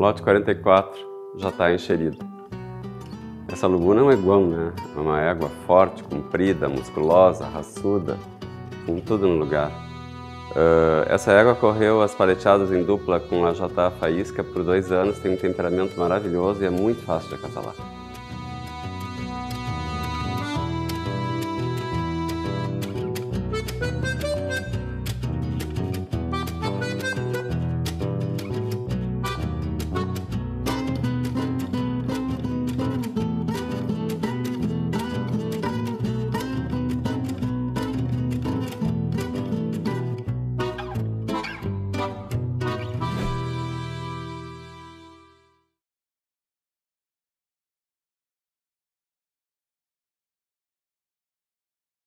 Lote 44 já está encherido. Essa lubuna é um eguão, né? É uma égua forte, comprida, musculosa, raçuda, com tudo no lugar. Essa égua correu as paleteadas em dupla com a JA Faísca por 2 anos, tem um temperamento maravilhoso e é muito fácil de acasalar.